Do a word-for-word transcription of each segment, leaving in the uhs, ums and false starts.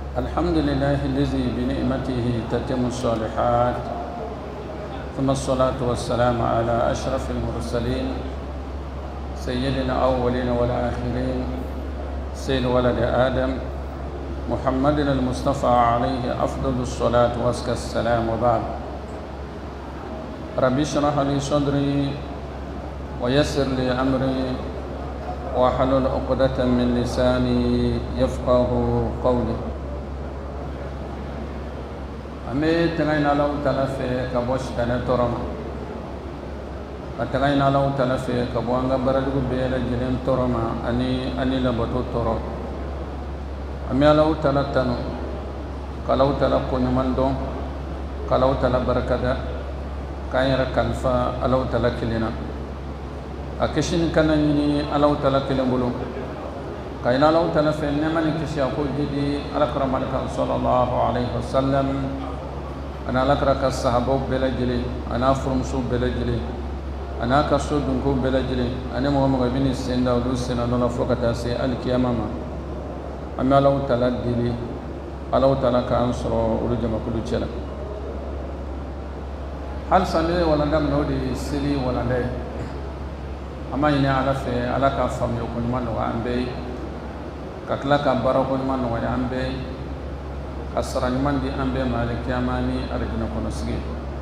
الحمد لله الذي بنعمته تتم الصالحات، ثم الصلاة والسلام على أشرف المرسلين سيدنا الأولين والآخرين، سيد ولد آدم محمد المصطفى عليه أفضل الصلاة وأزكى السلام. وبعد، رب اشرح لي صدري ويسر لي أمري واحلل عقدة من لساني يفقه قولي. أمي تغينا لو تلفي كبوش تنترم أتغينا لو تلفي كبوانغا بردو بيلا جلين ترما أني أني لبطو ترو. أمي لو تلتنو كلو تلقو نمندو كلو تلبركدا كاير كالفا ألو تلكلنا أكشين كنني ألو تلكلن بلو كاينا لو تلفي نمني كشي أقول جدي ألكرم صلى الله عليه وسلم أنا لكرك الصحابة بلجلي أنا فرمسو بلجلي أنا كسود نكو بلجلي أنا محمد بن السندا ودوسنا نلا فوقتا سي الكيامة أما لو تلدلي ألو تلك أنصر ورجم كل شيء. هل سنة ولا دم نودي سلي ولا ده أما يني على في على كفام يكون من وأنبي ككلا كباركون من وأنبي kasarani mandi ambe malik yamani arjuna kono sigi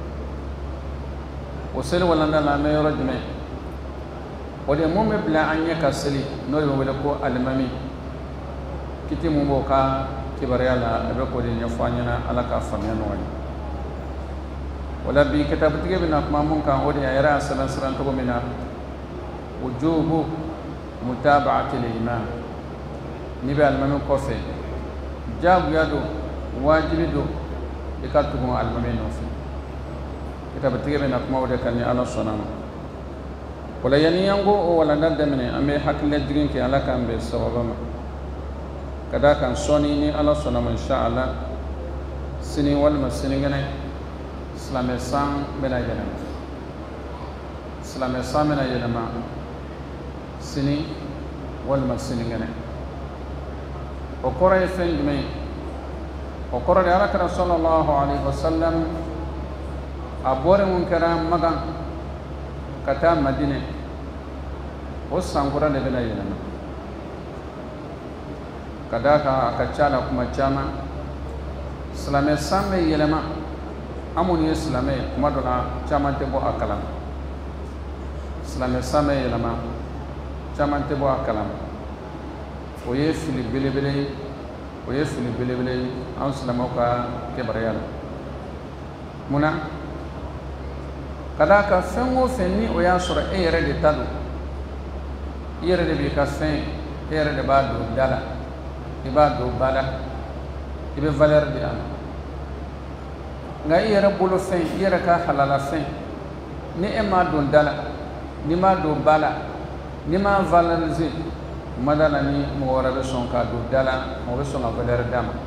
wosel wala ndala me rajme wode momme bla anya kasali no le wala ko almami kiti mumbo ka kibaryala abe ko de nyafanyana ala ka famya no wani wala bi kitab tige bina kuma mun kan wode ayra salan salan to mina wujubu mutaba'ati al-imam ni be almami ko fe jabu yado wajibi do ikatugo almame nofi kita batige bena kuma wode kan ala sonama wala yani yango o wala ndal demene ame hakle digin ke ala kan be sababama kada kan soni ni ala sonama insha Allah sini wal masini ngane islame sang bena yana islame sang bena yana ma sini wal masini ngane o kora fen dum وقرر على رسول الله عليه وسلم أبور منكرا مغان كتا مدينة وسانغورا لبنا ينما كداكا أكتشالا كما جاما سلامي سامي يلما أموني سلامي كما دولا جاما تبو أكلام سلامي سامي يلما جاما تبو أكلام ويفلي بلي بلي o ye fili belebele an silamɛw ka kibaruya la munna ka d'a kan fɛn o fɛn ni o y'a sɔrɔ e yɛrɛ de ta don i yɛrɛ de b'i ka fɛn e yɛrɛ de b'a don da la i b'a don ba la i bɛ valeur di a ma nka i yɛrɛ bolo fɛn i yɛrɛ ka halala fɛn ni e m'a don da la ni m'a don ba la ni m'a valoriser madala ni mɔgɔ wɛrɛ bɛ sɔn k'a don da la mɔgɔ bɛ sɔn ka valeur d'a ma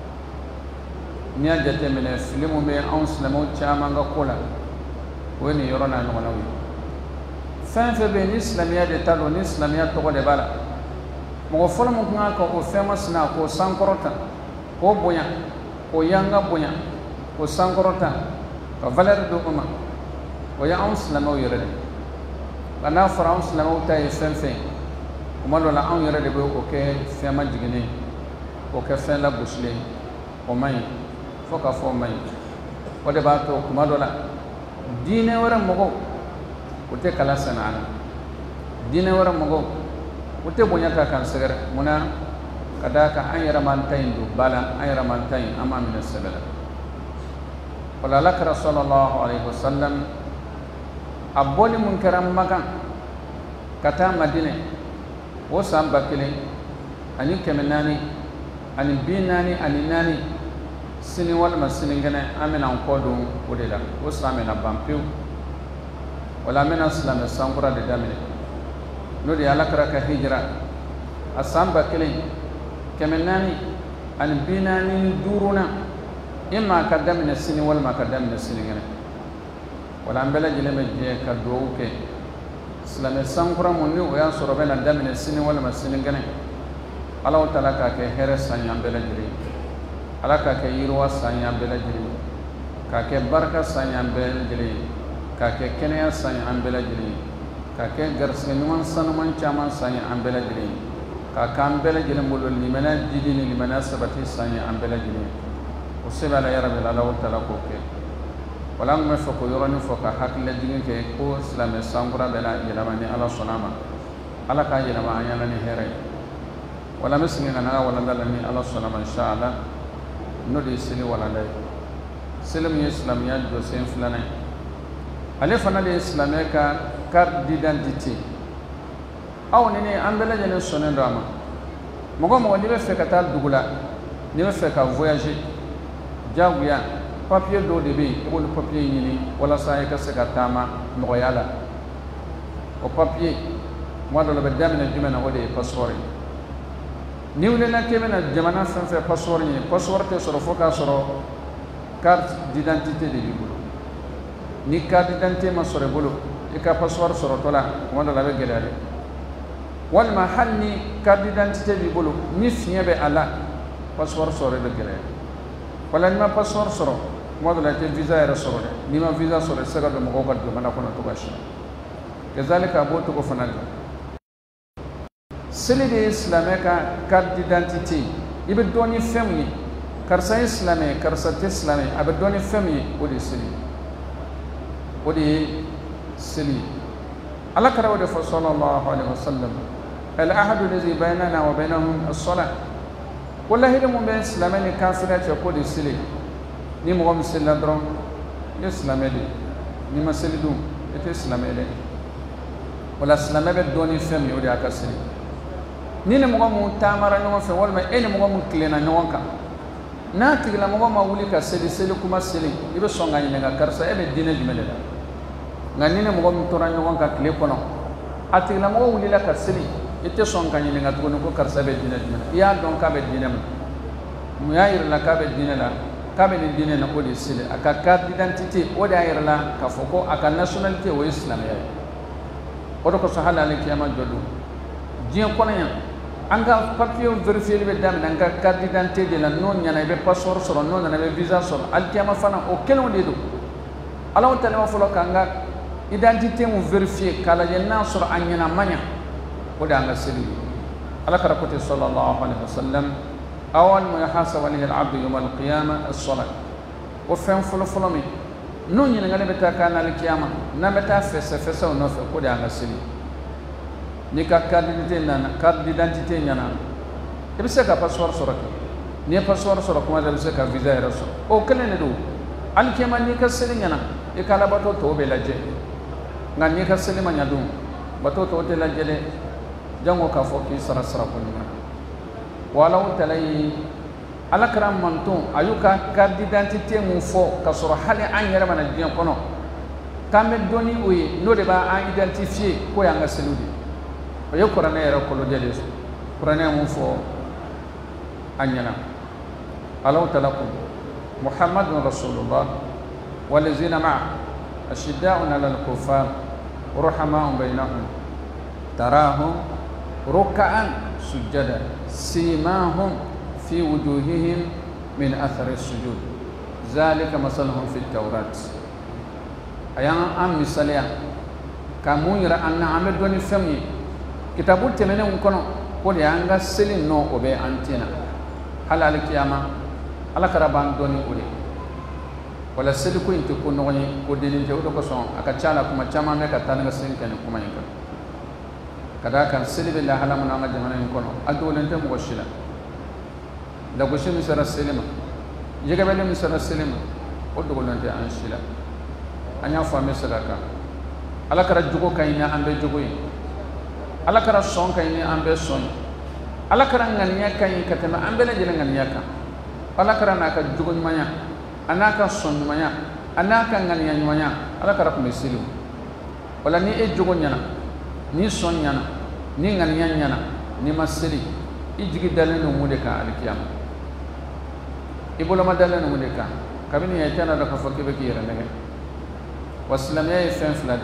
n'i y'a jateminɛ fili min bɛ anw silamɛw caman ka ko la o ye nin yɔrɔ n'a ɲɔgɔnnaw ye fɛn fɛn bɛ yen ni silamɛya de ta don ni silamɛya tɔgɔ de b'a la mɔgɔ fɔlɔ min kan ka o fɛn masina k'o sankɔrɔta k'o bonya k'o yanga bonya k'o sankɔrɔta ka valeur d'o ma o ye anw silamɛw yɛrɛ de nka n'a fɔra anw silamɛw ta ye fɛn fɛn kuma dɔ la anw yɛrɛ de bɛ o kɛ fɛn ma jiginnen o kɛ fɛn lagosilen o man ɲi fo ka fɔ o man ɲi o de b'a to kuma dɔ la diinɛ wɛrɛ mɔgɔw o tɛ kala sɛnɛ a la diinɛ wɛrɛ mɔgɔw o tɛ bonya ta kan sɛgɛrɛ munna ka d'a kan an yɛrɛ m'an ta in don ba la an yɛrɛ m'an ta in an m'a minɛ sɛbɛ la o la alakira sallallahu alaihi wasallam a bɔli mun kɛra Makan ka taa Madinɛ o san ba kelen ani kɛmɛ naani ani bi naani ani naani sini walima sinikɛnɛ an bɛna an kɔ don o de la o san bɛna ban pewu o la an bɛna silamɛ san kura de daminɛ n'o de ye alakira ka hijira a san ba kelen kɛmɛ naani ani bi naani duuruna imma ka daminɛ sini walima ka daminɛ sinikɛnɛ o la an bɛɛ lajɛlen bɛ jɛ ka dugawu kɛ silamɛ sankura mun ni o y'a sɔrɔ bɛ na daminɛ sini walima sinikɛnɛ Ala ta'ala k'a kɛ hɛrɛ san y'an bɛɛ lajɛlen ala ka kɛ yiriwa san y'an bɛɛ lajɛlen ka kɛ barika san y'an bɛɛ lajɛlen ka kɛ kɛnɛya san y'an bɛɛ lajɛlen ka kɛ garisɛgɛ ɲuman sanuman caman san y'an bɛɛ lajɛlen ka k'an bɛɛ lajɛlen bolo limaniya didi ni limaniya sabati san y'an bɛɛ lajɛlen o se b'a la ya rabbi ala taala k'o kɛ wala an bɛ fɛ k'o yɔrɔnin fɔ ka hakililajigin kɛ ko silamɛ sankura bɛ na yɛlɛma ni ala sɔnna ma ala k'a yɛlɛma an ɲɛna ni hɛrɛ ye wala an bɛ segin ka na an ka walanda la ni ala sɔnna ma inshallah n'o de ye seli walanda ye seli min ye silamɛya jɔsen filanan ye ale fana de ye silamɛ ka carte d'identité aw ni ne an bɛɛ lajɛlen sɔnnen don a ma mɔgɔ mɔgɔ n'i bɛ fɛ ka taa dugu la n'i bɛ fɛ ka voyager jagoya papier dɔw de bɛ yen i b'olu papier ɲini walasa i ka se ka taama nɔgɔya la o papier tuma dɔ la bɛ daminɛ jumɛn na o de ye passeport ye n'i wulila k'i bɛna jamana fɛn fɛn passeport ɲini passeport tɛ sɔrɔ fo k'a sɔrɔ carte d'identité de b'i bolo ni carte d'identité ma sɔrɔ i bolo i ka passeport sɔrɔtɔ la tuma dɔ la a bɛ gɛlɛya dɛ walima hali ni carte d'identité b'i bolo ni fiɲɛ bɛ a la passeport sɔrɔ i bɛ gɛlɛya wala n'i ma passeport sɔrɔ tuma dɔ la i tɛ visa yɛrɛ sɔrɔ dɛ n'i ma visa sɔrɔ i tɛ se ka don mɔgɔw ka jamana kɔnɔ cogoya si la kazalika a b'o cogo fana dilan seli de ye silamɛ ka carte d'identité i bɛ dɔn ni fɛn min ye karisa ye silamɛ ye karisa tɛ silamɛ ye a bɛ dɔn ni fɛn min ye o de ye seli o de ye seli ye ala kɛra o de fɔ sallallahu alaihi wasallam al ahadu lazi baynana wa baynahum as-salah ko lahiri mun bɛ silamɛ ni kafiriya cɛ k'o de ye seli ni mɔgɔ min selila dɔrɔn i ye silamɛ de ye n'i ma seli dun i tɛ silamɛ ye dɛ wala silamɛ bɛ dɔn ni fɛn min ye o de y'a ka seli ni ni mɔgɔ mun taamara ɲɔgɔn fɛ walima e ni mɔgɔ mun tilenna ɲɔgɔn kan n'a tigilamɔgɔ ma wuli ka seli seli kuma seli i bɛ sɔn ka ɲininka karisa e bɛ diinɛ jumɛn de la nka ni ni mɔgɔ min tora ɲɔgɔn kan tile kɔnɔ a tigilamɔgɔ wulila ka seli i tɛ sɔn ka ɲininka tuguni ko karisa bɛ diinɛ jumɛn na i y'a dɔn k'a bɛ diinɛ ma mun y'a yira la k'a bɛ diinɛ la k'a bɛ nin diinɛ na o de ye seli a ka carte d'identité o de y'a yira la k'a fɔ ko a ka nationalité o ye silamɛya ye o de kosɔn hali ale kiyama jɔ don diɲɛ kɔnɔ yan an ka papier vérifier bɛ daminɛ an ka carte d'identité de la n'o ɲɛna i bɛ passeport sɔrɔ n'o nana i bɛ visa sɔrɔ alikiyama fana o kelenw de don ala tala fɔlɔ k'an ka identité mun vérifier k'a lajɛ n'a sɔrɔ a ɲɛna ma ɲa o de y'an ka seli ye ala kɛra ko ten sallallahu alaihi wasallam awwal ma yuhasabu alayhi al-abdu yawm al-qiyamah as-salat o fɛn fɔlɔ fɔlɔ min n'o ɲininkali bɛ taa k'a na alikiyama n'an bɛ taa fɛsɛ fɛsɛw nɔfɛ o de y'an ka seli n'i ka carte d'identité nana carte d'identité ɲɛna i bɛ se ka passeport sɔrɔ kɛ n'i ye passeport sɔrɔ kuma dɔ i bɛ se ka visa yɛrɛ sɔrɔ o kelen de don alikiyama n'i ka seli ɲɛna i ka alabato tɔw bɛ lajɛ nka n'i ka seli ma ɲa dun bato tɔw tɛ lajɛ dɛ jango k'a fɔ k'i sara sara ko ɲuman wa ala tala ye ala kɛra manton a y'u ka carte d'identité mun fɔ ka sɔrɔ hali an yɛrɛ mana diɲɛ kɔnɔ k'an bɛ dɔn ni o ye n'o de b'an identifier k'o y'an ka seliw de ye o ye kuranɛ yɛrɛ kolojɛ de ye kuranɛ mun fɔ an ɲɛna ala tala ko muhammadun rasulullah walazina ma'a ashidda'un 'ala al-kuffar ruhama'un bainahum tarahum ruk'an sujada simahum fi wujuhihim min athari as-sujud zalika masaluhum fi at-tawrat ayan am misaliya ka mun yira anna amad doni fami kitabu tɛmɛnenw kɔnɔ o de y'an ka seli nɔ o bɛ an tɛna hali alikiyama ala kɛra b'an dɔni o de wala seli ko in tɛ ko nɔgɔn ye ko deni tɛ o de kosɔn a ka ca la kuma caman bɛ ka taa ni ka seli kɛ nin kuma in kan ka d'a kan seli bɛ lahala min na an ka jamana in kɔnɔ a dogolen tɛ mɔgɔ si la lagosi min sera seli ma yɛgɛbɛli min sera seli ma o dogolen tɛ an si la an y'a fɔ an bɛ segin a kan ala kɛra jogo ka ɲi ni an bɛ jogo ye ala kɛra sɔn ka ɲi ni an bɛɛ sɔn ye ala kɛra ŋaniya ka ɲi ka tɛmɛ an bɛɛ lajɛlen ŋaniya kan ala kɛra n'a ka jogo ɲumanya a n'a ka sɔn ɲumanya a n'a ka ŋaniya ɲumanya ala kɛra tun bɛ seli wala ni e jogo ɲɛna ni sɔn ɲɛna ni ŋaniya ɲɛna ni ma seli i jigi dalen don mun de kan alikiyama i boloma dalen don mun de kan kabini i tɛna dɔn k'a fɔ k'i bɛ k'i yɛrɛ nɛgɛ wa silamɛya ye fɛn fila de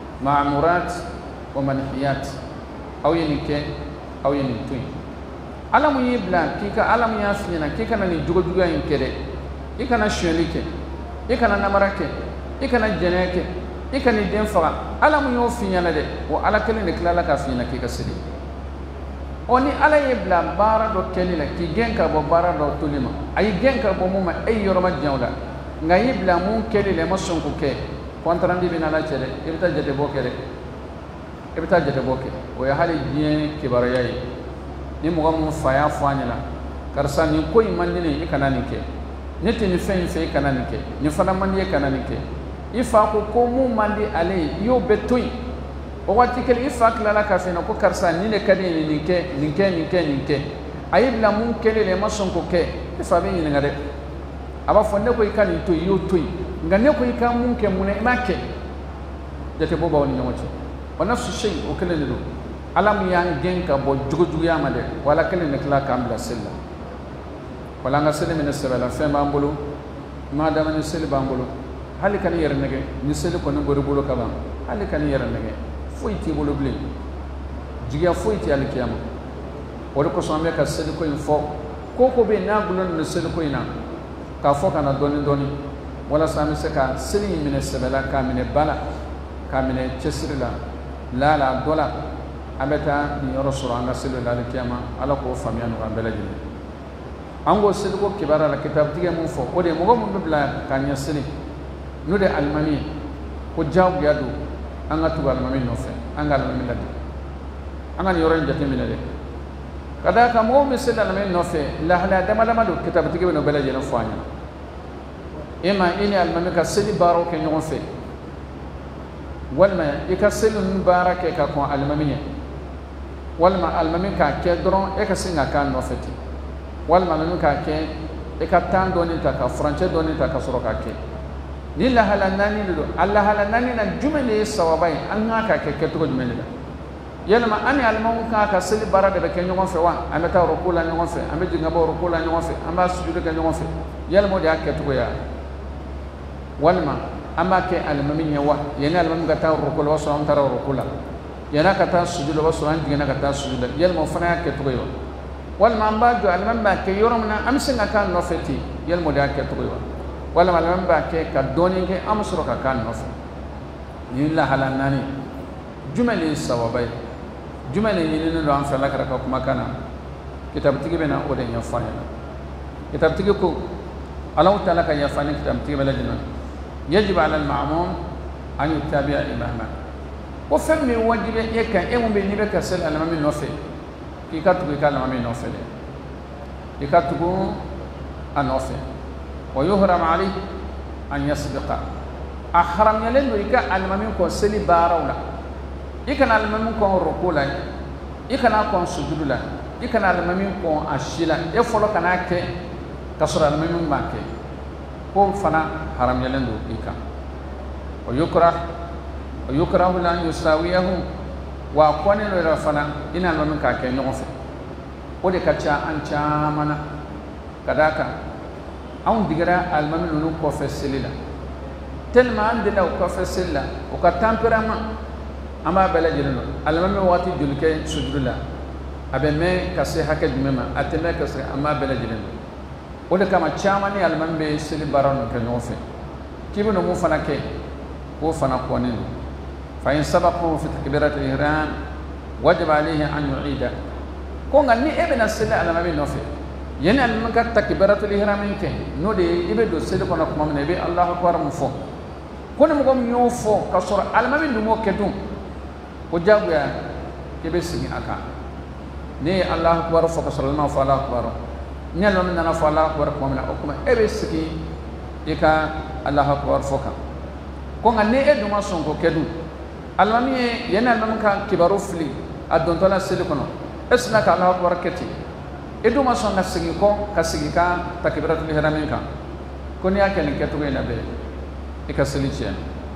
ma'amurat wa manhiyat aw ye nin kɛ aw ye nin to yen alamu yibla kika alamu ya fina kika na ni jugo jugo yin kede ikana shelike ikana namarake ikana jeneke ikana denfa alamu yo finya na de wa ala kele ne kala ka fina kika sidi oni ala yibla bara do kelila ki genka bo bara do tulima ay genka bo muma ay yoroma jawda nga yibla mun kelile mason ko ke kontrandi bina la cede ibta jete bokere ibta jete boke o ya hali bien kibarayai ni mo gam faya fanyala karsa ni koy mandine ikana nike niti ni fen fe ikana nike ni fana mandi ikana nike ifa ko ko mu mandi ale yo betoy o wati kel ifa kala ka fe no ko karsa ni le kadi ni nike nike nike nike ayibla mun kelile mason ko ke ifa be ni ngade aba fonne ko ikani to yo toy ngane ko ikam mun ke mun make jate boba woni nyomoto wa nafsu shay o kele do alam yang genka bo jugo jugo ya made wala kele ne kala kambla sella wala nga sele men sella fe mambulu madama ni sele bambulu hali kan yer nege ni sele ko ne gori bulu kaba hali kan yer nege foyti bulu ble jiga foyti al kiyama wala ko so me ka sele ko info koko be na gulon ne sele ko ina ka fo kana doni doni wala sami seka sili mine sebela ka mine bala ka mine chesirila la la dola abeta ni rasul anga sili la kiyama ala ko famiya no ambela jini ango sili ko kibara la kitab dige mun fo ode mo go mun bla ka nya sili no de almami ko jaw yadu anga tu almami no fe anga almami ladi anga ni yoron jate mine de kada ka mo mi sili almami no fe la hala dama dama do kitab dige no bela jini fo anya إما إني المملكة سلي بارو كنيون في والما يكسل مبارك كأكون الممية والما المملكة كدرون يكسينا كان نوفتي والما المملكة ك يكتان دوني تكا فرنسا دوني تكا سروكا ك نيلا هلا ناني لدو الله هلا ناني نجمل السوابين أنها ككتوج جملة يلما أني المملكة كسلي بارك كنيون في وان أما تروكولا نيون في أما جنبو روكولا نيون في أما سجود كنيون في يلما دي أكتوجا walma amma ke almaminya wa yana almam gata rukul wa salam tara rukula yana kata sujud wa salam digana kata sujud yalma fana ke tuyo walma amba jo almam ba ke yoromna amsinga kan nofeti yalmo da ke tuyo walma almam ba ke ka doni ke amsuro ka kan nof yilla halanani jumali sawabai jumali yinin do am fala kara ka kuma kana kitab tigi bena o de nyafanya kitab tigi ko Allah taala ka yafanya kitab tigi bela jinan يجب على المعموم أن يتابع إماما وفهم واجب يكا إمام بنيبك سل الإمام النوفي كي كاتبو يكال الإمام النوفي كي كاتبو النوفي ويهرم عليه أن يسبق أحرم يلين ويكا الإمام كون سلي بارولا يكن الإمام كون ركولا يكن كون سجولا يكن الإمام كون أشيلا يفولو كناك كسر الإمام باكي ko fana haram yalendo ika o yukra o yukrahu lan yusawiyahu wa kwani no fana ina lamun ka ke nyon fe o de kacha an chamana kadaka an digara almamin no ko fe selila telma an de ko fe selila o ka temperament ama bela jino almamin wati julke sujudula abe me kase hakke jumema ateme kase ama bela jino o de kama chamani almambe sili baron ke nyofe kibuno mu fana ke ko fana ko ne fa in sabaqu fi takbirat al-ihram wajib alayhi an yu'ida ko ngani ebena sili almambe nofe yene almambe ka takbirat al-ihram ke no de ibe do sili kono ko mamne be Allahu akbar mu fo ko ne mo gom nyofo ka sura almambe ndu mo kedum ko jabu ya kebe sigi aka ne Allahu akbar fo ka sallallahu Allahu akbar nyalo min nana fa Allahu akbar ko mina okuma ebe siki ika Allahu akbar foka ko ngane edu ma sonko kedu almami yana almam ka kibaru fli adon tola silikono esna ka Allahu akbar keti edu ma songa sigi ko ka sigi ka takbiratul ihramin ka ko ni akene ketu ina be ika silichia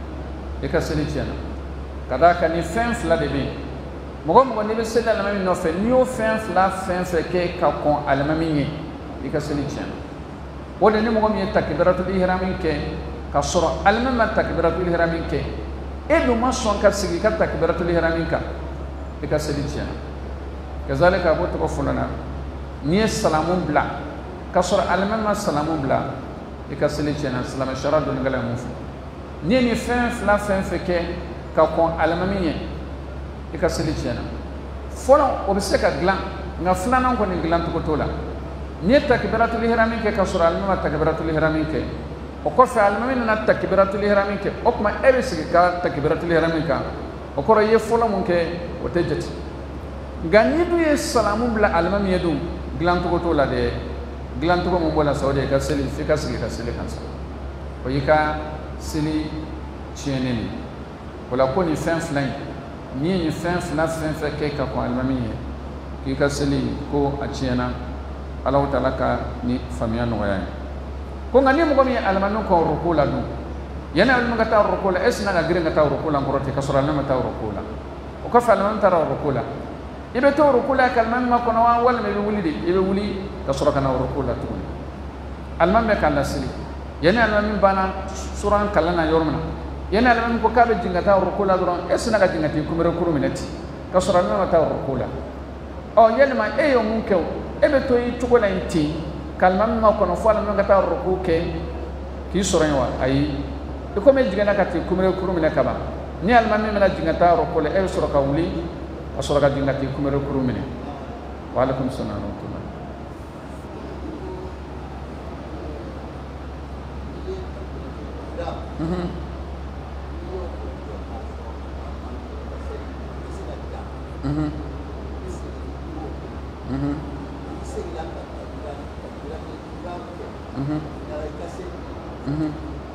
ika silichia kada ka ni fen fla de be mogo mogo ni be sele almami no fe ni o fen fla fen fe ke ka kon almami ni ika silichia wala ni mogo mi takbiratul ihramin ke ka sura almama takbiratul ihramin ke edu ma son ka sigi ka takbiratul ihramin ka ika silichia kazalika abu to fulana ni salamun bla kasor almama salamun bla e ka seli chena salama shara don ngala mu ni ni fen fla fen feke ka kon almamiye e ka seli chena folo o be se ka glan nga flana ko ni glan to tola ni takbiratul ihram ke kasor almama takbiratul ihram ke o ko fa almami na takbiratul ihram ke o kuma ebe se ka takbiratul ihram ka o ko ye folo mun ke o tejati gani du ye salamun bla almami yedu glan to tola de glan to mo bola saudi ka seli fi ka seli ka seli kan sa o yika seli cheneni wala ko ni fin flan ni ni fin flan fin fe ke ka ko almami ki ka seli ko a chena Allah taala ka ni famia no ya ko ngani mo ko mi almanu ko rukula du yana almanu ka ta rukula esna ga girin ka ta rukula ngoroti ka sura na ta rukula o ka fa almanu ta rukula ibe to rukula kalman ma kono wa wal me wulidi ibe wuli ka sura kana rukula tu alman me kala sili yana alman bana suran kalana yormana yana alman ko kabe jingata rukula duron esna ga jingati kumere kuru minati ka sura na ta rukula o yana ma e yo mun kew ebe to yi tugo na inti kalman ma kono fo alman ga ta ruku ke ki sura wa ayi e ko me jingana ka ti kumere kuru minaka ba ni alman me na jingata rukula e sura ka wuli asura ka jingati kumere kuru mine wa alaikum salam wa rahmatullah mhm mhm mhm mhm mhm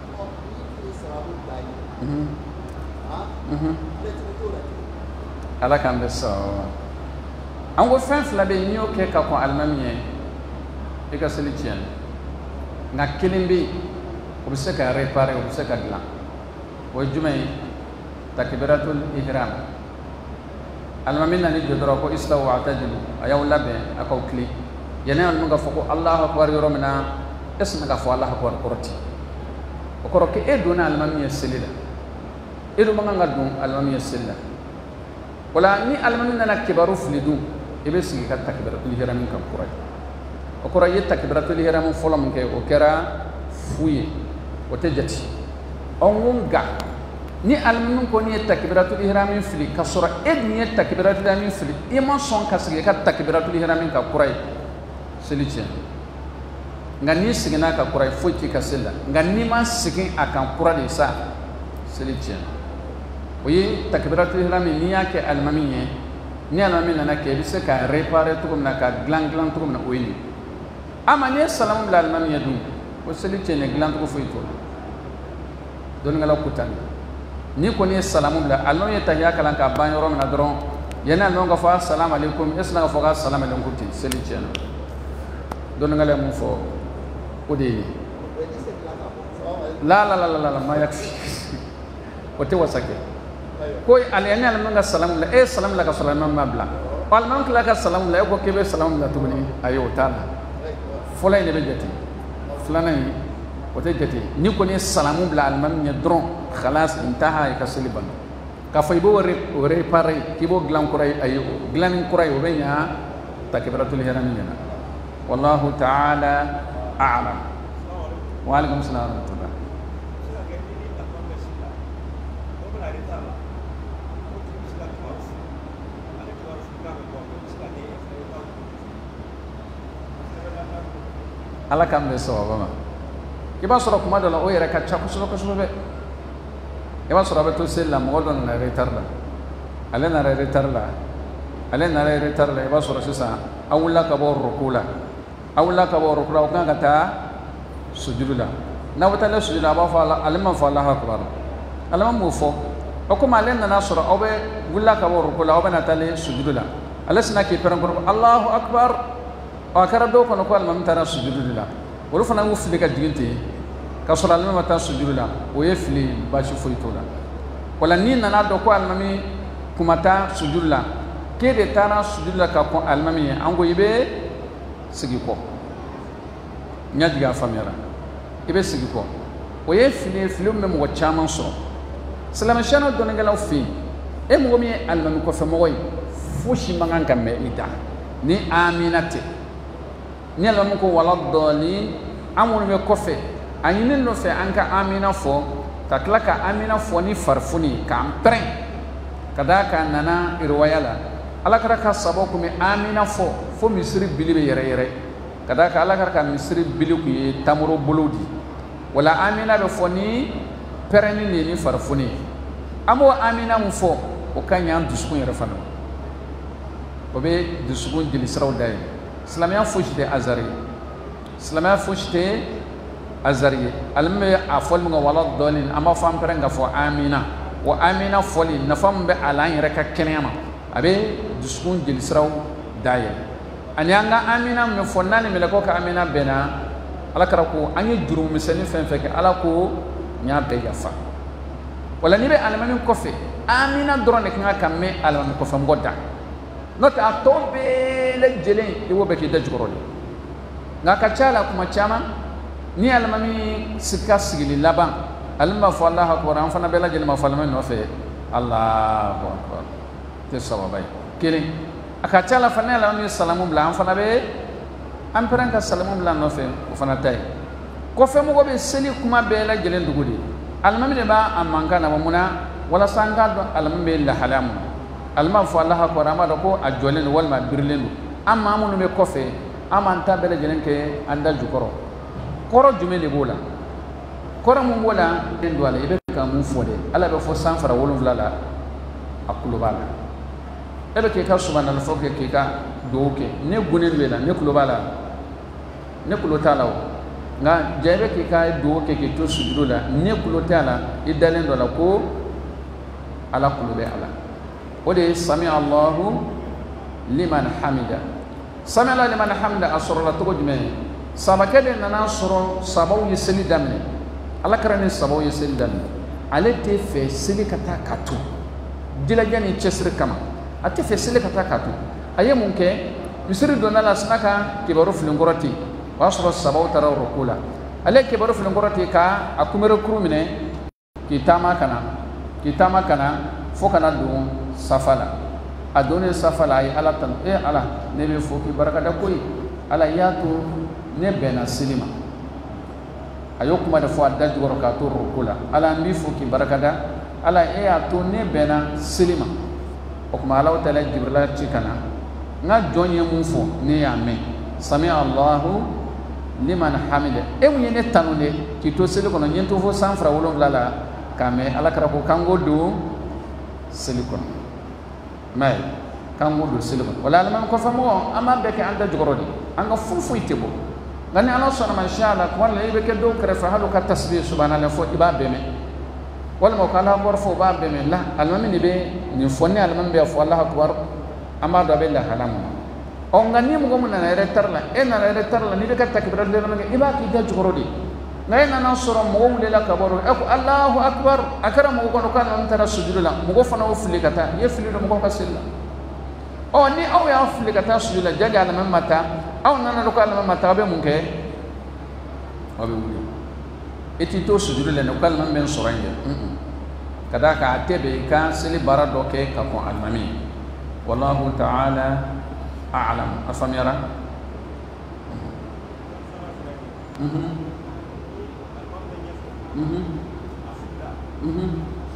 mhm ala kan be so an go fen fla be ni o ke ka ko almamiye e ka seli tien nga kilimbi o be se ka réparer o be se ka glan o jumay takbiratul ihram almamina ni jodoro ko istawu atajilu ayaw labe akaw kli yana al muga foko allah akbar yoromna esna ga fo allah akbar korti o koro ke e dona almamiye selila e do manga dum almamiye selila wala ni almanina na kibaru flidu ibe sigi ka takbiratul ihram kan kuray o kora ye takbiratul ihram folam ke o kera fuye o tejati on ga ni almanun ko ni takbiratul ihram fli kasura ed ni takbiratul ihram fli iman son ka sigi ka takbiratul ihram kan kuray selice ngani sigi na ka kuray fuki ka sella ngani man sigi akan kuray sa selice oye takbiratul ihram ni yake almamiye ni almami na ke bi se ka réparer to na ka glan glan to na oyini ama ni salamu la almamiye du o seli tene glan to fo ito don ngala kutan ni ko ni salamu la almamiye tahya kala ka ban yoro na dron yana no ga fa assalamu alaikum isna ga fa assalamu alaikum ti seli tene don ngala mu fo o de la la la la la ma yakfi o te wasake ko aliyani almanga salam la e salam la ka salam ma bla alman kala ka salam la ko kebe salam la tuguni ayo tala fola ne be jati fulana yi o te jati ni ko ni salamu bla alman nya dron khalas intaha ka siliban ka fay bo re re pare ki bo glan kuray ayo glan kuray o be nya takbiratul ihram nya wallahu ta'ala a'lam wa alaikum assalam wa rahmatullah ala kam be so bama iba soro kuma dala o yere ka chaku soro ko soro be iba soro be to sella mo don na retarla ale na retarla ale na retarla iba soro sisa awla ka bo rukula awla ka bo rukula o kan ta sujudula na wata la sujudula ba fa ale man fa allah akbar ale man mo fo o kuma ale na soro o be gulla ka bo rukula o be na tale sujudula ale sina ki peran ko allahu akbar o akara do kono ko almam tara sujudu la wolu fana mu fili ka diginte ka sura almam ta sujudu la o ye fili ba shi foito la wala ni nana do ko almami kumata sujudu la ke de tara sujudu la ka ko almami ango ibe sigi ko nyaji ga famira ibe sigi ko o ye fili fili me mo chaman so salama shano do ngala fi e mo mi almami ko fe mo way fushi mangan kamme ida ni aminate ni ala mun ko wala dolin amul me kofe anyin no fe anka amina fo ka kla ka amina fo ni farfuni ka ampren kada ka nana irwayala ala kara ka sabo ko me amina fo fo misri bilibe yere yere kada ka ala kara ka misri biliku ye tamuro buludi wala amina be fo ni pereni ni ni farfuni amo amina mu fo o kanya dusukun yere fano o be dusukun jili siraw dai islamia fushte azari islamia fushte azari alme afol mo wala dolin ama fam perenga fo amina wa amina foli nafam be alan reka kenema abe dusukun jili siraw dai anyanga amina me fo nani me ko ka amina bena ala karako anye jurum misani fen feke ala ko nya be yafa wala ni be almamin kofe amina drone ka kamme almamin kofe ngoda not a tobe le jelen iwo be ki da jugoroli nga ka chala kuma chama ni almami sikka sigili laban alma fa Allah akbar an fana bela jelma fa alma no fe Allahu akbar te sababai kele aka chala fana almami salamu bla an fana be an peranka salamu bla no fe o fana tay ko fe mo go be seli kuma bela jelen dugudi almami de ba amanga na muna wala sanga do almami la halamu alma fo Allah akbar ama do ko ajolen walma birlen amma munu me kofe ama anta bele jelen ke anda jukoro koro jumele bola koro mun bola den do ala ibe ka mun fo de ala be fo san fara wolum lala akulu bala ebe ke ka subhanallah fo ke ke ka do ke ne gunen wela ne kulo bala ne kulo tala nga jebe ke ka do ke ke to sujudu la ne kulo tala idalen do la ko ala kulo be ala ودي سمع الله لمن حمده سمع الله لمن حمده أسر الله تقول جمعه سبكة لنا أسر سبوا يسلي دمني الله كرني سبوا يسلي دمني على تفه سلي كتا كاتو جل جاني تشسر كما أتفه سلي كتا كاتو أيه ممكن مصر دونا لسناك كبروا في لنقرتي وأسر سبوا ترى ركولا على كبروا في لنقرتي كا أكمل كرومنه كتاما كنا كتاما كنا فوكنا دون safala adone safala ay ala tan e ala ne be foki baraka da koy ala yato ne bena silima ayokuma da fo adda jogoro ka to rukula ala mbi foki baraka da ala e ato ne bena silima o kuma ala taala jibril cikana nga jonye mun fo ne ya me sami Allahu liman hamida e mu ne tanunde ki to sele kono nyento fo sanfra wolon lala kame ala kara ko kango do silikon may kango do silikon wala man ko famo ama be ke anda jogorodi anga fufu itebo ngani ala sona man sha Allah wala ibe ke do kare fa halu ka tasbih subhanallah fo iba be me wala mo kala bor fo ba be me la almami ni be ni fonni almami be fo Allah akbar ama do be la halamu o ngani mo gomna na retarla e na retarla ni be ka takbir le no iba ki da jogorodi ngay na nasoro mo wule la kabaro e ko Allahu akbar akara mo ko kan on tara sujudu la mo go fana o fili kata ye fili do mo ko kasilla o ni aw ya fili kata sujudu la jaga na mamata aw nana do ko ala mamata be mun ke o be wuli eti to sujudu la no kal man ben soranje kada ka atebe ka sili bara do ke ka ko almami wallahu ta'ala a'lam afamira mhm mhm mhm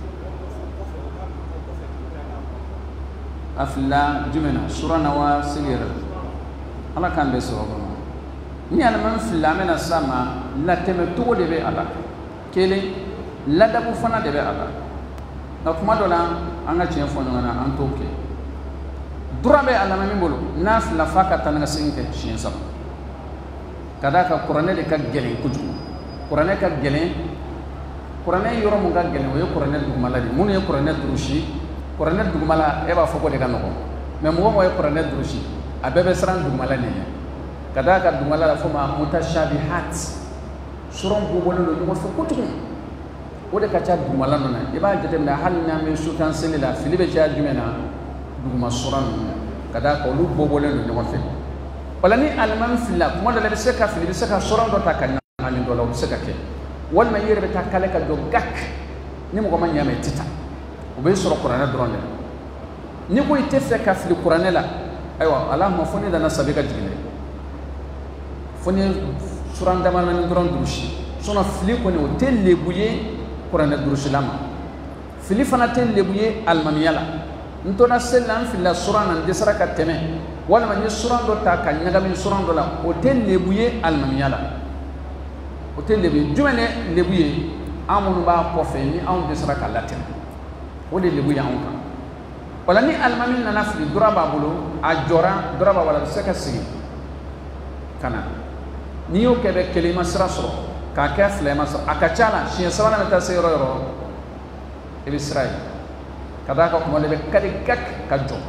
afla jumena surana wa sigira ala kan be so ni ala man fila mena sama la teme to de be ala kele la da bu fana de be ala na kuma dola anga chen fo ngana an toke durabe ala mami bolo na fila faka tan nga sinke shin sab kada ka qur'ane de ka gelen kuju qur'ane ka gelen qur'ane yoro mun ga gelen o qur'ane dugumala di mun ye qur'ane durushi qur'ane dugumala e ba foko de kan no mais mo mo ye qur'ane durushi abebe sran dugumala ne kada ka dugumala la fo ma mutashabihat suron bo bolo no mo fo kutu o de ka cha dugumala no na e ba jete na hal na me sutan selila filibe cha jumena duguma suran kada ko lu bo bolo no mo fe wala ni alman filla mo de le se ka filibe se ka suran do ta kan na ni do la se ka ke wal ma yere ta kale ka do gak ni mo ko man yame tita o be soro qur'ana dronde ni ko ite fe ka fili qur'ana la aywa allahumma funi dana sabika jigile foni suran dama men dron durushi sona fili ko ne o telle buye qur'an durushi lama fili fana telle buye almamiyala ntona selan filla suran an desara ka teme wala man suran do ta ka nyaga min suran do la o telle buye almamiyala o telle buye jumene le buye amunu ba ko fe ni an desara ka latin o de le buye an kan wala ni almamin na nafli duraba bulu a jora duraba wala seka sigi kana ni yo kebe kelima srasro ka ka flema sa akachala shi sabana meta sayro ro e Israel kada ka ko le kadi kak ka jo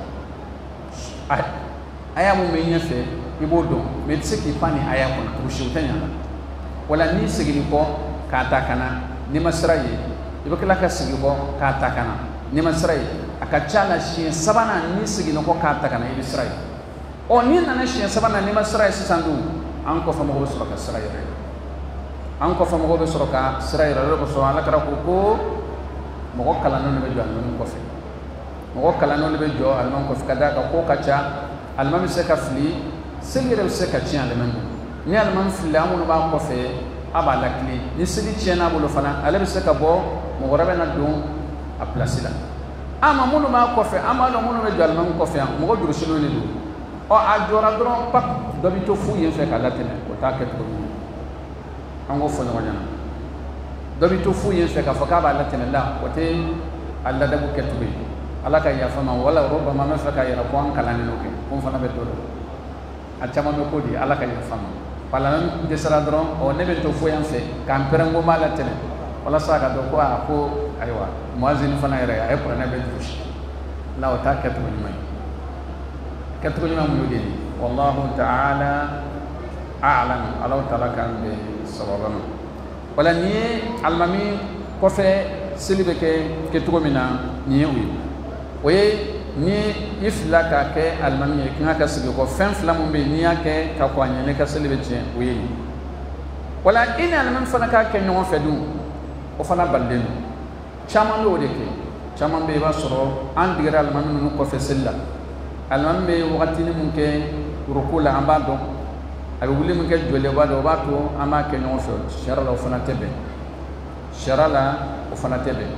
ay aya mu me nyafe ibodo me tsiki pani aya ko na rushi utanya wala ni sigi ko ka ta kana ni masrayi ibakala ka sigi ko ka ta kana ni masrayi akachala shi sabana ni sigi no ko ka ta kana e Israel o ni na shi sabana ni masrayi sandu an ko famo go sura ka Israel an ko famo go sura ka Israel ro so ala kara ko ko mo ko kala no be jo an ko fe mo ko kala no be jo an ko fe kada ka ko kacha al mam se ka fli sirire se ka tian le men ni al mam fli amu ba ko fe aba lakli ni sidi tiana bolo fana ala be se ka bo mo go rabe na dum a place la ama munu ma ko fe ama no munu be jo al mam ko fe mo go duru sino ni du o a jora dron pak do bi to fu yen fe ka latene ko ta ke to an go fo no nyana do bi to fu yen fe ka fa ka ba latene la ko te alla da bu ke to bi ala ka ya fama wala roba ma fa ka ya ko an kala ni no ke ko fa na be to a chama me ko di ala ka ya fama pala nan de sara dron o ne be to fu yen fe ka perango ma latene wala sa ka do ko a ko aywa muazin fa na ira ay ko na be to la o ta ke to ni mai كتب الإمام الوديني والله تعالى أعلم الله تعالى كان بسببنا ولا ني المامي كوفي سلبك كتب منا نيوي وي ني يفلا كاك المامي كنا كسبك فين فلام بنيا ك كقواني نك سلبك وي ولا إن المام فنا كاك نوع فدوم وفنا بلدين شامان لودك شامان بيباسرو عند غير المامي نو كوفي سلا alman be wakati ni munke rukula ambado abi wuli munke jole bado bato ama ke no fo sharala ofana tebe sharala ofana tebe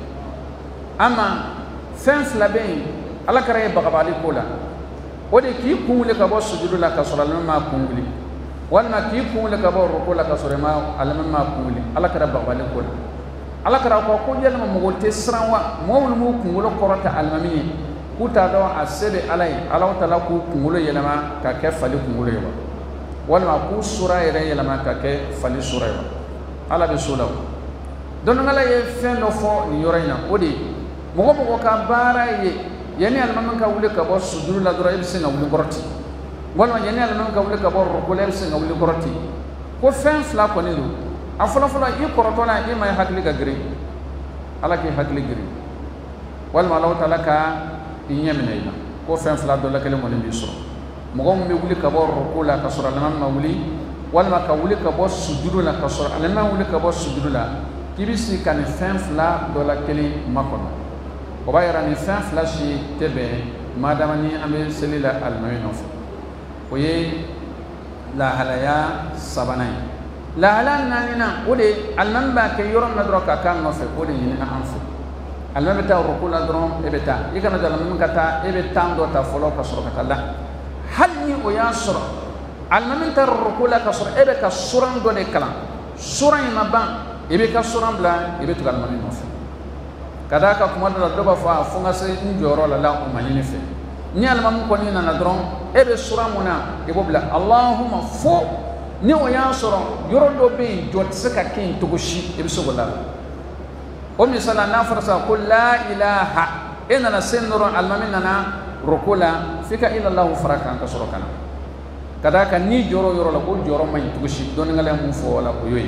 ama fens labe ala kare bagabali kola ode ki kumule ka bo sujudu la ka sura ma kumuli wala ki kumule ka bo rukula ka sura ma alman ma kumuli ala kare bagabali kola ala kare ko ko yel ma mo te sranwa mo mo kumulo korota almami kuta do asebe alai alaw tala ku kungulo yelama ka ke fali kungulo yeba wala ku sura yere yelama ka ke fali sura yeba ala be sulaw don ngala ye fendo fo ni yorayna odi mogo mogo ka bara ye yani alman ka wule ka bo sujuru la dora ibse na wule goroti wala yani alman ka wule ka bo rukule ibse na wule goroti ko fen fla ko ni do afala fala i koroto na i may hakli ka gri ala ki hakli gri wala alaw tala ka inyamina ina ko fen fla do la kele mo ni biso mo gom me wuli ka bo rukula ka sura lamam ma wuli wala ka wuli ka bo sujudu la ka sura lamam wuli ka bo sujudu la kibisi kan fen fla do la kele makono o bayra ni fen fla shi tebe madama ni ambe selila almayno o ye la halaya sabanai la halan nanina ode alman ba ke yoron na droka kan no fe ode ni na anfu alma beta rukula dron ebeta ikana dala mun kata ebeta ndo ta folo ka sura kata la halni o ya sura alma min tar rukula ka sura ebe ka suran do de kala suran ma ban ebe ka suran bla ebe to alma min nofe kada ka kuma da do ba fa funga se njoro la la o manini fe ni alma mun ko ni na dron ebe suran muna ebo bla allahumma fo ni o ya sura yoro do be jot saka kin to goshi ebe so gola ومن صلى نافرسا قل لا إله إننا سنر الممننا ركولا فيك إلا الله فرقا كسركنا كذاك ني جورو يورو لقول جورو ما يتوشي دون غلا مفو ولا كيوي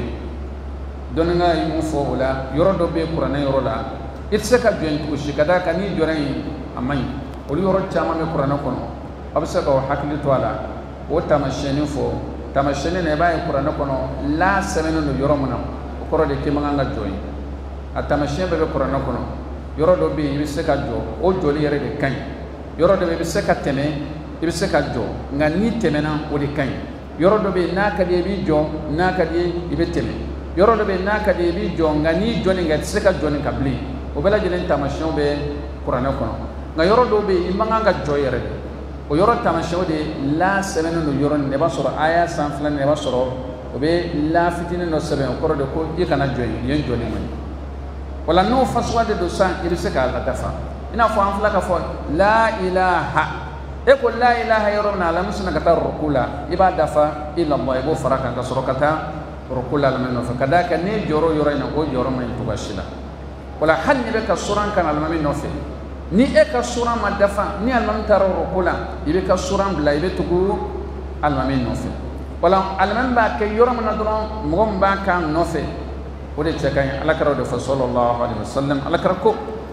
دون غلا مفو ولا يورو دوبي قران يورو لا إتسكا جين توشي كذاك ني جورين أمي ولي يورو تشاما مي قران كونو أبسكا وحكلي توالا وتمشيني فو تمشيني نباي قران كونو لا سمنو يورو منا وكرو دي كيمانغا جوين atamashien bebe korana kono yoro do bi ibi se ka jo o joli yere de kan yoro do be se ka teme ibi se ka jo nga ni temena o de kan yoro do be na ka de bi jo na ka de ibe teme yoro do be na ka de bi jo ngani joni ngat seka joni kabli o bela jelen tamashon be qur'ana kono nga yoro do be imanga nga joyere o yoro tamashon de la semeno no yoro ne ba soro aya san flan ne ba soro o be la fitine no sebe ko ro de ko i kana joyi yen joni man wala no faswa de do san iri seka la dafa ina fo an fla ka fo la ilaha e ko la ilaha yoro na la musna ka tar rukula iba dafa illa allah ibo faraka ka soro kata rukula la men no fa kadaka ne joro yoro ina ko joro man to bashila wala hal ni be ka suran kan al mamin no fe ni e ka suran ma dafa ni al mamin tar rukula ibe ka suran bla ibe tugu al mamin no fe wala al mamin ba ke yoro man dron mo ba kan no fe o de chekan ala karo de fa sallallahu alaihi wasallam ala karako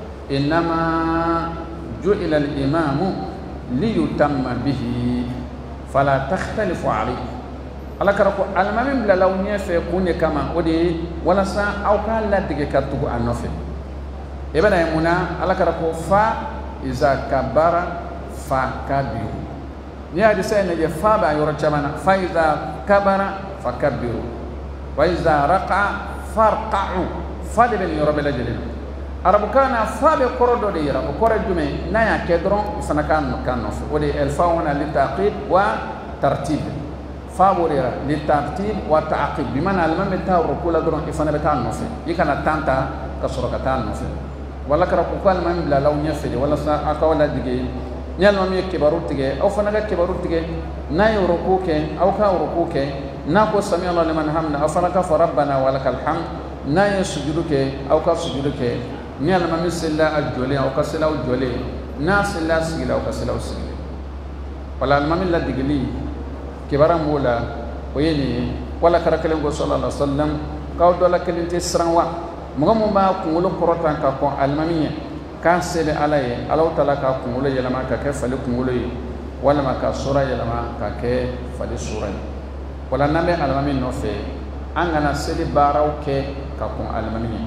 inma ju'ila al imamu liyutamma bihi fala takhtalifu alayhi ala karako al mamin bla law ni fe kunye kama o de wala sa aw ka la dige ka tugu an no fe ibana yamuna ala karako fa iza kabara fa kabiru ni hadi sai ne fa ba yoro chamana fa iza kabara fa kabiru wa iza raqa farqa'u fa de ben yoro bela jelen arabu kana fa be korodo de yara ko korjume na ya kedron fana kan kan no o de el fa wana li taqib wa tartib fa borira li tartib wa ta'qib bimana al mamta rukula dron ifana betan no fe ikana tanta kasoro katan no fe wala kara ko kal man bla law nyafede wala sa akawala dige nyal mam yeke barut tige aw fana ga ke barut tige na yoro ko ke aw ka yoro ko ke na ko sami allah liman hamna aw fana ka rabbana walakal hamd na yasjudu ke aw ka sujudu ke nyal mam silla al joli aw ka silla al joli na silla sila aw ka silla sila wala al mam la digli ke baram wala oyeni wala kara kalen go sallallahu alaihi wasallam ka do la kalen te sranwa mo mo ba kungolo korotan ka ko almamiya kan sebe alaye alaw tala ka kungolo yelama ka ke fali kungolo yi wala ma ka sura yelama ka ke fali sura wala nabe almami no fe angana sebe baraw ke ka ko almamiya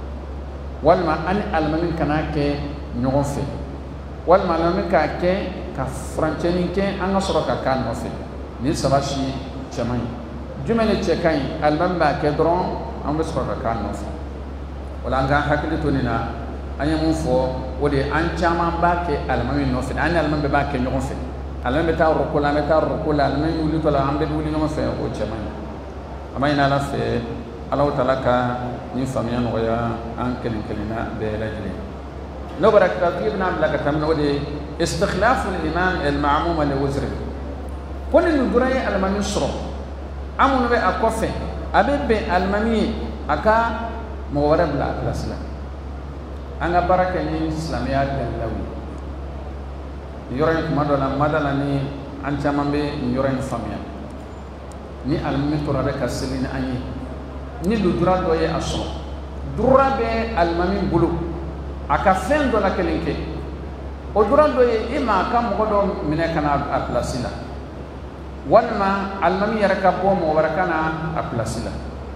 wala an almami kana ke nyogon fe wala almami ka ke ka francheni ke anga sura ka kan no fe ni sabashi chamai jumele chekai almami ba ke dron ambe sura ka kan no fe wala nga hakili to nina anya mun fo wode an chama ba ke almami no fe an almami ba ke nyogon fe almami ta rukula me ta rukula almami wuli to la ambe wuli no fe o chama ama ina la fe Allah talaka ni famiyan waya an kelin kelina be lajli no baraka ibn abla ka tamna wode istikhlaf al imam al ma'mum li wazri kun ni duray almami suro amun be akofe abebe almami aka mo wara bla plasla anga baraka ni islamiyya dalawi yoren kuma dola madala ni ancama be yoren famia ni almi to rada kaselin anyi ni lu dura do ye aso dura be almami bulu aka fen do la kelinke o dura do ye ima kam ko do mine kana a plasila walma almami yaraka bo mo wara kana a plasila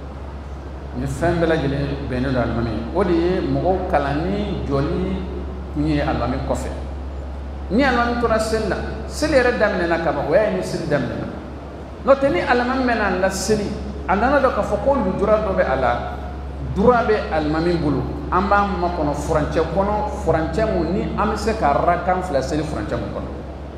ni fɛn bɛɛ lajɛlen bɛnnen don alimami o de ye mɔgɔw kalan ni jɔli kun ye alimami kɔfɛ ni alimami tora seli la seli yɛrɛ daminɛna kaban o y'a ye ni seli daminɛna n'o tɛ ni alimami bɛna la seli a nana dɔn k'a fɔ ko lujura dɔ bɛ a la dura bɛ alimami bolo an b'a makɔnɔ furancɛ kɔnɔ furancɛ mun ni an bɛ se ka rakan fila seli furancɛ mun kɔnɔ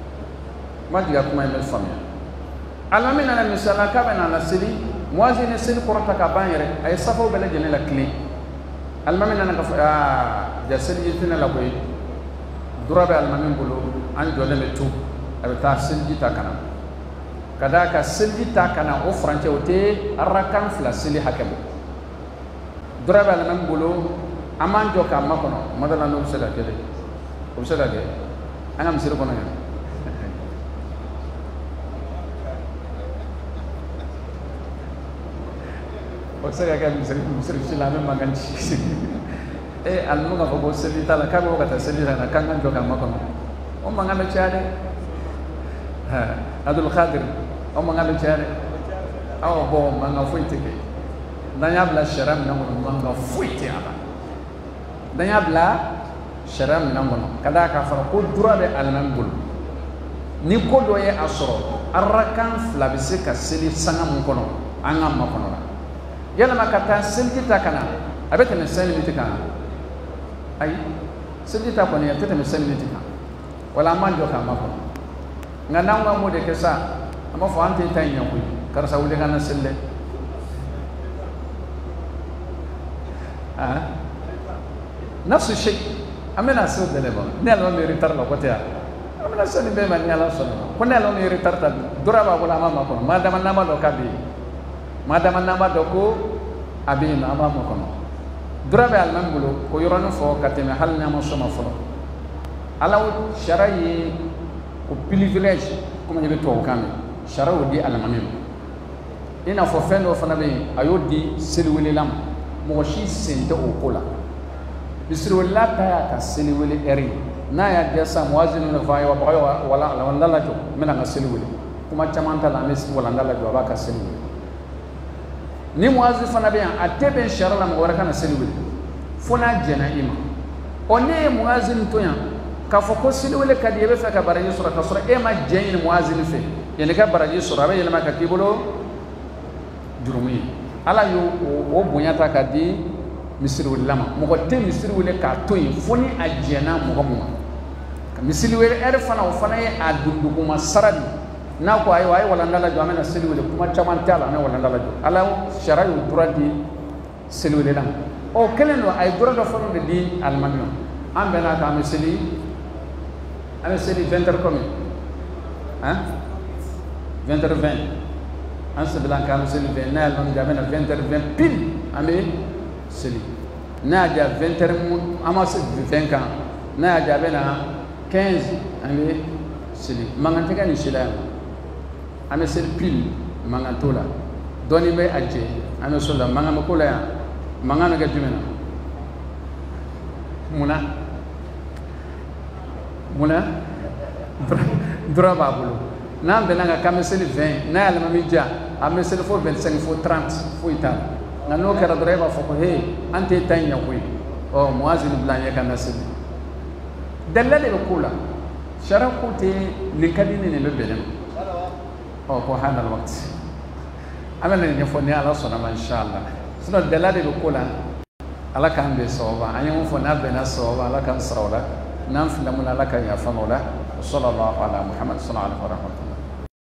ma jigin a kuma in bɛ faamuya alimami nana misaliya k'a bɛ na la seli moisi ne seli korota ka ban yɛrɛ a ye safaw bɛɛ lajɛlen la tilen alimami nana ka fɔ aa ja seliji tɛnɛ la koyi dura bɛ alimami bolo an jɔlen bɛ tu a bɛ taa seliji ta kana ka d'a kan seliji ta kana o furancɛ o tɛ arakan fila seli hakɛ bɔ dura bɛ alimami bolo an b'an jɔ k'an makɔnɔ kuma dɔ la n'o bɛ se ka kɛ dɛ o bɛ se ka kɛ an ka misiri kɔnɔ yan o se ka kɛ misiri misiri si la an bɛ mankan ci e alimu ka fɔ ko seli t'a la k'a bɛ bɔ ka taa seli la k'an ka jɔ k'an makɔnɔ o mankan bɛ caya dɛ Abdul Khadir o mankan bɛ caya dɛ awɔ bɔn mankan foyi tɛ kɛ n'an y'a bila sariya minɛn kɔnɔ mankan foyi tɛ a la n'an y'a bila sariya minɛn kɔnɔ ka d'a kan a fɔra ko dura bɛ alimami bolo ni ko dɔ ye a sɔrɔ arrakan fila bɛ se ka seli sanga mun kɔnɔ an ka makɔnɔ la yalama ka taa seliji ta kana a bɛ tɛmɛ cinq minutes kan ayi seliji ta kɔni a tɛ tɛmɛ cinq minutes kan wala an b'an jɔ k'an makɔnɔ nka n'an ka m'o de kɛ sa an b'a fɔ an tɛ ta in ɲɛ koyi karisa wuli ka na seli dɛ ah nafsu shay an bɛna se o bɛɛ de ma ne yɛrɛ bɛ retard la o kɔ tɛ yan an bɛna se nin bɛɛ ma ni Ala sɔnna ko ne yɛrɛ bɛ retard ta dora b'a bolo an b'a makɔnɔ maa dama n'an b'a dɔn k'a bɛ yen maa dama n'an b'a dɔn ko a bɛ yen nɔ an b'a makɔnɔ dora bɛ alimami bolo ko yɔrɔnin fɔ ka tɛmɛ hali n'an ma sɔn ma fɔlɔ Ala sariya ye o privilège komi i bɛ tubabukan mɛn sariya y'o di alimami ma i n'a fɔ fɛn dɔ fana bɛ yen a y'o di seliwelela ma mɔgɔ si sen tɛ o ko la misiriwelila ta y'a ka seliwele ɛri n'a y'a diya sisan muwazini bɛ fɔ a ye wa bagayo wala walanda la jɔ n bɛna n ka seli wele kuma caman t'a la an bɛ walanda la jɔ a b'a ka seli wele ni muwazi fana bɛ yan a tɛ bɛn sariya la mɔgɔ wɛrɛ ka na seli wele fo n'a jɛna i ma ɔ ne ye muwazini to yan k'a fɔ ko seli wele ka di i bɛ fɛ ka baraji sɔrɔ k'a sɔrɔ e ma jɛ ɲini muwazini fɛ yanni ka baraji sɔrɔ a bɛ yɛlɛma ka k'i bolo jurumu ye Ala y'o o bonya ta k'a di misiriwelila ma mɔgɔ tɛ misiri wele k'a to yen fo ni a jɛna mɔgɔ min ma ka misiri wele ɛri fana o fana ye a dunduguma sara de n'a ko ayiwa a ye walanda la jɔ an bɛna seli wele kuma caman t'a la an bɛ walanda la jɔ Ala sariya y'o droit di seliwelela ma ɔ kelen don a ye droit dɔ fana de di alimami ma an bɛnna kan an bɛ seli an bɛ seli vingt heures comme hein vingt heures vingt an sɛbɛnna kan an bɛ seli vingt n'a ye alimami jɔ an bɛna vingt heures vingt pile an bɛ seli n'a y'a diya vingt heures an ma se vingt kan n'a y'a diya a bɛ na quinze an bɛ seli mankan tɛ kɛ nin si la yan an bɛ seli pile mankan t'o la dɔɔni bɛ a jɛ an bɛ so la mankan bɛ k'o la yan mankan bɛ kɛ jumɛn na munna munna dɔrɔn b'a bolo n'an bɛnna kan k'an bɛ seli vingt n'a y'a alimami diya an bɛ seli fo vingt cinq fo trente foyi t'a la nka n'o kɛra dɔrɔn e b'a fɔ ko he an tɛ ta in ɲɛ koyi ɔ muwazini bila an ye ka na seli dalila de bɛ k'o la sariya ko tɛ nin ka di ni nin bɛ bɛn ne ma ɔ ko hana wagati an bɛ nin ɲɛfɔ ni Ala sɔnna ma inshallah sinon dalila de bɛ k'o la Ala k'an bɛn sababa an ye mun fɔ n'a bɛnna sababa Ala k'an sara o la n'an filila mun na Ala ka yafa o la sallallahu ala Muhammad sallallahu alaihi wa rahmatullah